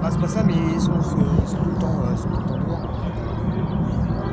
Ah, c'est pas ça, mais ils sont tout le temps dehors.